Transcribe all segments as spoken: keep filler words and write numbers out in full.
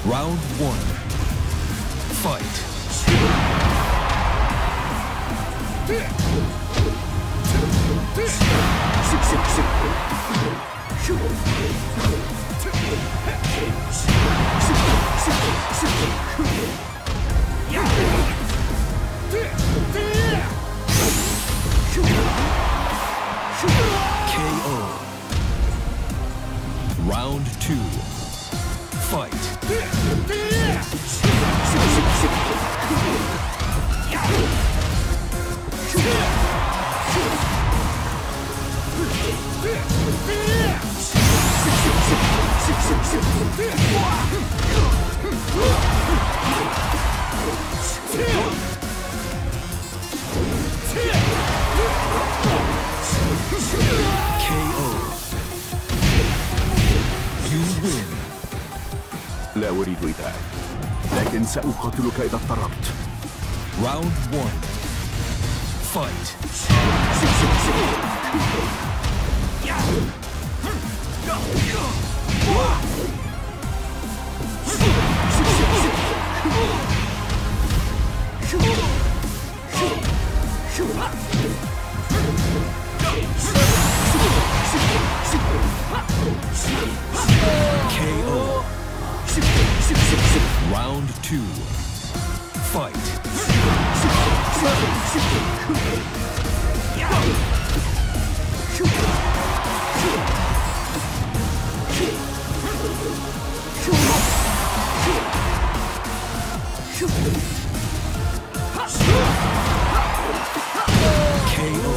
Round one. Fight. K O. Round two. Fight. K O. You win. لا أريد إيذاءك، لكن سأقاتلك إذا اضطررت. Round one. Fight. K O. Round two. Fight. K O.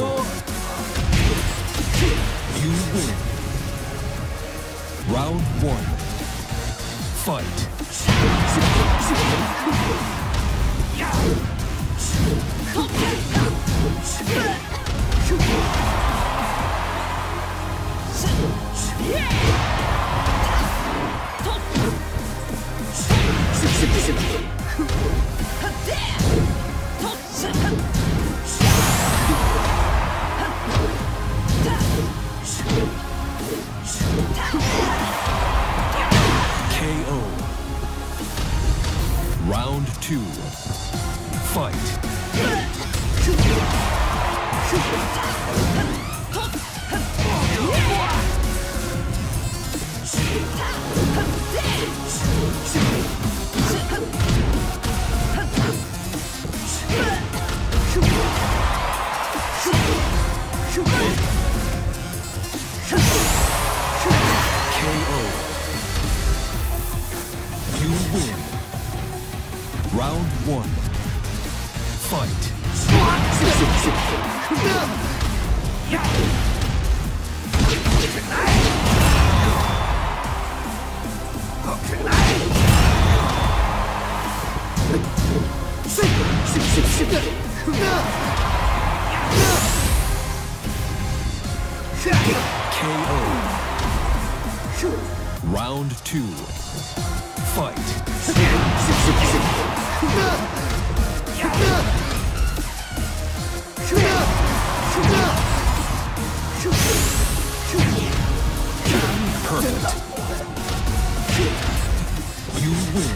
You win. Round one. Fight. K O. Round two. Fight. K O. You win. Round one. Fight. K O. Round two. Fight. Perfect. You win.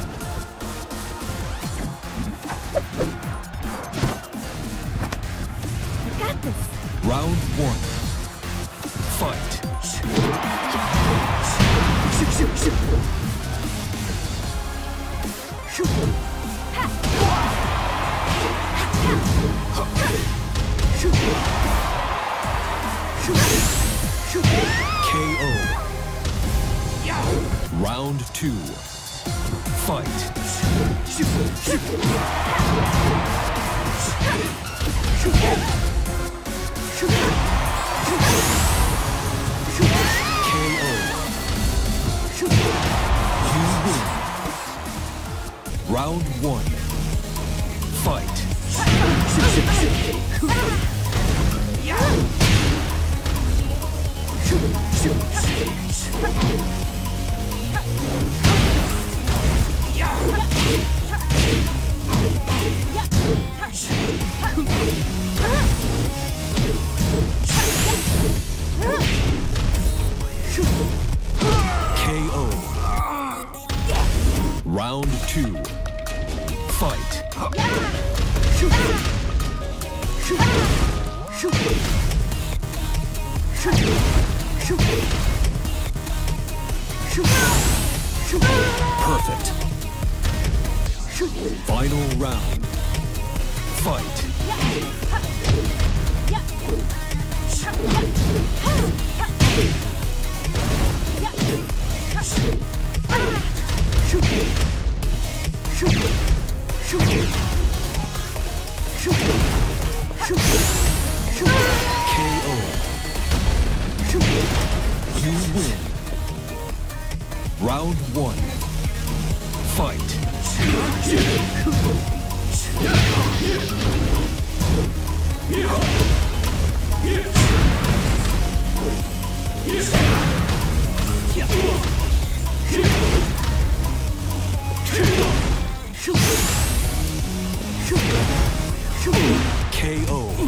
You got this. Round one. Fight. K O. Round two. Fight. K O. You win. Round one. Fight. Round Round two. Fight. Perfect. Final round. Fight. K O. You win. Round one. Fight. K O.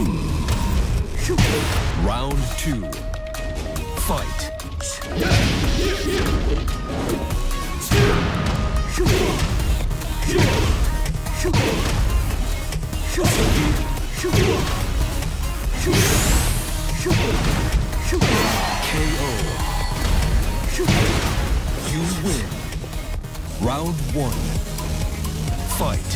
Round two. Fight. K O. You win. Round one. Fight.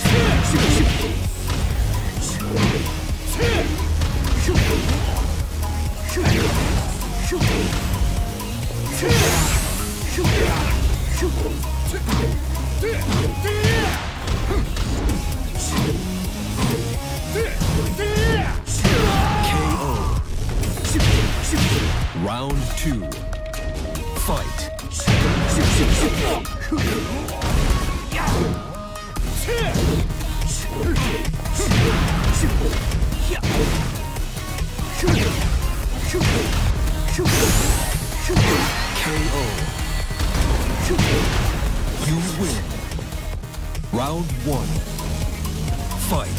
K O. Round two. Fight. K O. You win. Round one. Fight.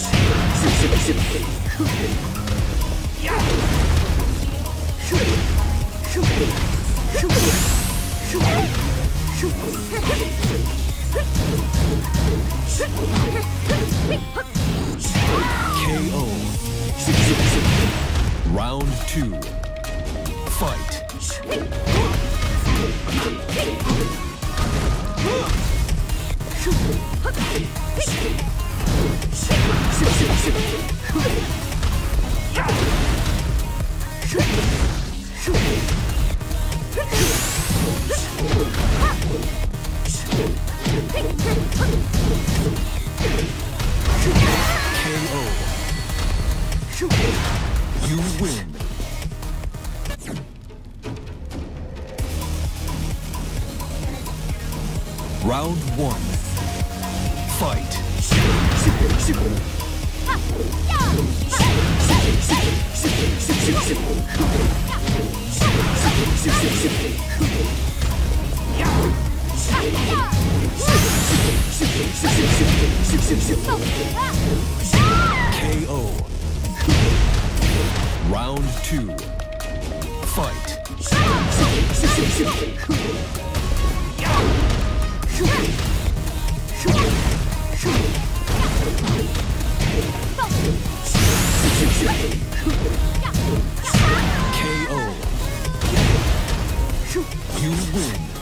K O. Round two. Fight. K O. You win. Round one. Fight. K O. Round two. Fight. K O. You win.